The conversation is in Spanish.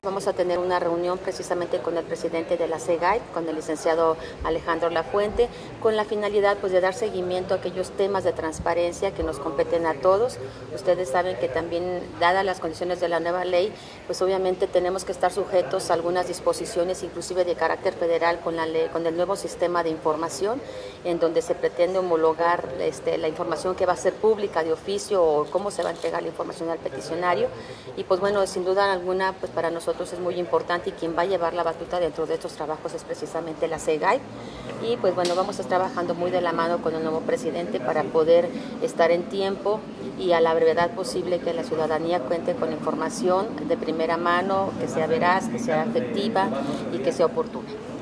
Vamos a tener una reunión precisamente con el presidente de la SEGAIP, con el licenciado Alejandro Lafuente, con la finalidad pues, de dar seguimiento a aquellos temas de transparencia que nos competen a todos. Ustedes saben que también, dadas las condiciones de la nueva ley, pues obviamente tenemos que estar sujetos a algunas disposiciones, inclusive de carácter federal, con la ley, con el nuevo sistema de información, en donde se pretende homologar la información que va a ser pública de oficio o cómo se va a entregar la información al peticionario. Y pues bueno, sin duda alguna, pues para nosotros es muy importante y quien va a llevar la batuta dentro de estos trabajos es precisamente la SEGAIP. Y pues bueno, vamos a estar trabajando muy de la mano con el nuevo presidente para poder estar en tiempo y a la brevedad posible que la ciudadanía cuente con información de primera mano, que sea veraz, que sea efectiva y que sea oportuna.